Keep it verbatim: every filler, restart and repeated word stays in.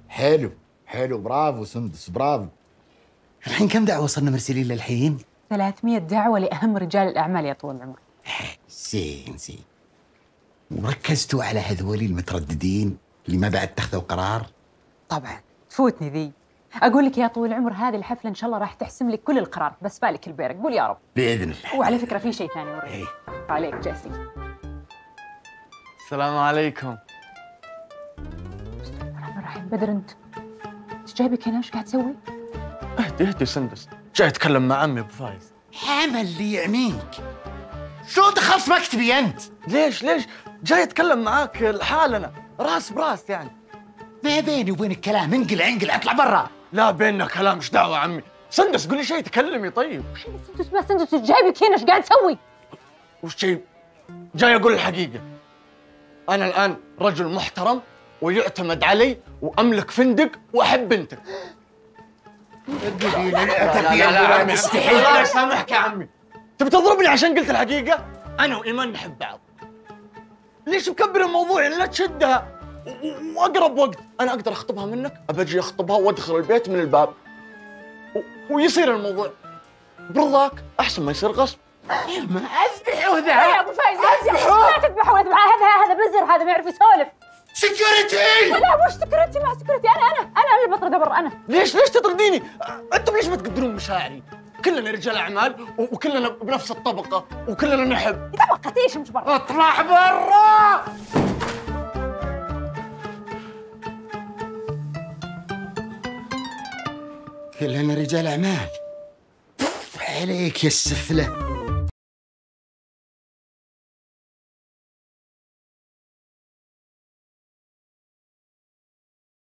حلو حلو، برافو سندس، برافو. الحين كم دعوة وصلنا مرسلين للحين؟ ثلاثمية دعوة لأهم رجال الأعمال يا طول العمر. زين زين. وركزتوا على هذول المترددين اللي ما بعد اتخذوا قرار؟ طبعا تفوتني ذي. أقول لك يا طول العمر، هذه الحفلة إن شاء الله راح تحسم لك كل القرار، بس بالك البيرك، قول يا رب. بإذن الله. وعلى فكرة في شيء ثاني وريني. إيه. عليك جاسي. السلام عليكم. الرحمن الرحيم. بدر أنت إيش جايبك هنا؟ إيش قاعد تسوي؟ اهدي اهدي سندس، جاي اتكلم مع عمي ابو فايز. حمل اللي يعميك. شلون دخلت مكتبي انت؟ ليش ليش؟ جاي اتكلم معاك لحالنا، راس براس يعني. ما بيني وبينك كلام، انقل انقل اطلع برا. لا بيننا كلام، ايش دعوه عمي؟ سندس قولي شيء تكلمي طيب. وش اللي سندس ما سندس؟ إيش جايبك هنا؟ إيش قاعد تسوي؟ وش شيء؟ جاي اقول الحقيقه. انا الان رجل محترم ويعتمد علي واملك فندق واحب بنتك. لا لا لا لا مستحيل. الله يسامحك يا عمي. تبي تضربني عشان قلت الحقيقة؟ أنا وإيمان نحب بعض. ليش مكبر الموضوع؟ يعني لا تشدها. وأقرب وقت أنا أقدر أخطبها منك، أبجي أخطبها وأدخل البيت من الباب. و... ويصير الموضوع برضاك، أحسن ما يصير غصب. ما اذبحوا ذا يا أبو فايز لا تذبحوا ولا تذبحوا، هذا هذا بزر، هذا ما يعرف يسولف. سكيورتي. لا مش سكرتي، ما سكرتي، أنا أنا أنا اللي بطرده برا. أنا ليش ليش تطرديني؟ أنتم ليش ما تقدرون مشاعري؟ كلنا رجال أعمال وكلنا بنفس الطبقة وكلنا نحب. طبقة ايش مش برا؟ اطلع برا. كلنا رجال اعمال. عليك يا السفله.